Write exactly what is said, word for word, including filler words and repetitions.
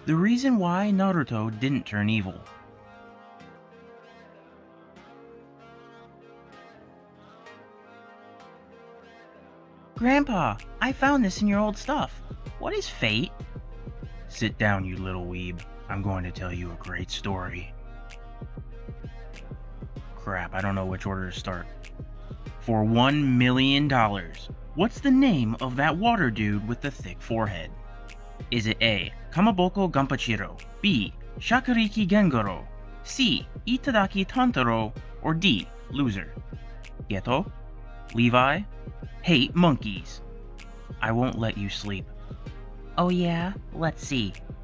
The reason why Naruto didn't turn evil. Grandpa, I found this in your old stuff. What is fate? Sit down, you little weeb. I'm going to tell you a great story. Crap, I don't know which order to start. For one million dollars, what's the name of that water dude with the thick forehead? Is it A. Kamaboko Ganpachiro, B. Shakuriki Gengoro, C. Itadaki Tantaro, or D. Loser? Geto? Levi? Hate monkeys. I won't let you sleep. Oh yeah? Let's see.